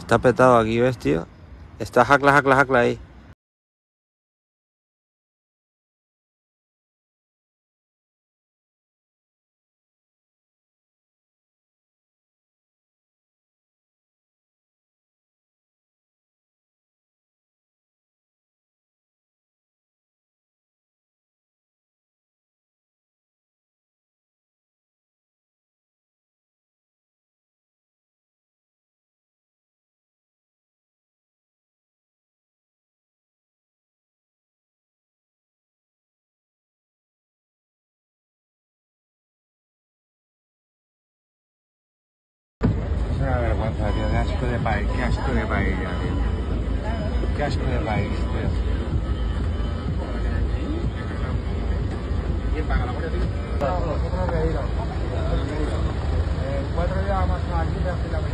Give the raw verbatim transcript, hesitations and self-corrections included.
Está petado aquí, ¿ves, tío? Está jacla, jacla, jacla ahí. Es una vergüenza, tío. Qué asco de país. Qué asco de paella, tío. Qué asco de país, tío. ¿Quién paga la guardia, tío? Nosotros de ir. Cuatro días más aquí de